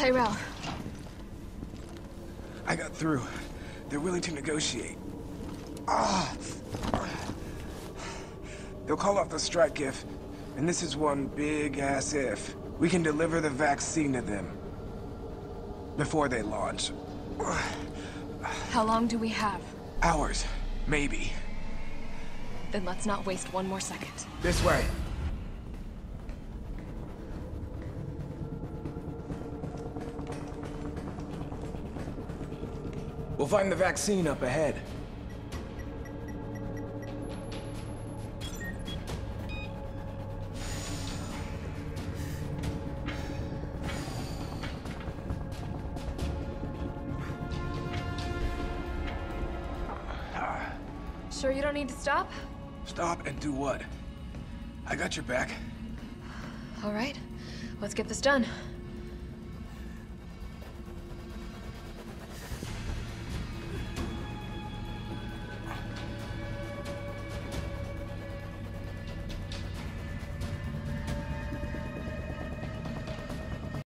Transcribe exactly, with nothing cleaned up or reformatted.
Tyrell. I got through. They're willing to negotiate. Ah! They'll call off the strike if, and this is one big-ass if, we can deliver the vaccine to them. Before they launch. How long do we have? Hours. Maybe. Then let's not waste one more second. This way. We'll find the vaccine up ahead. Sure you don't need to stop? Stop and do what? I got your back. All right, let's get this done.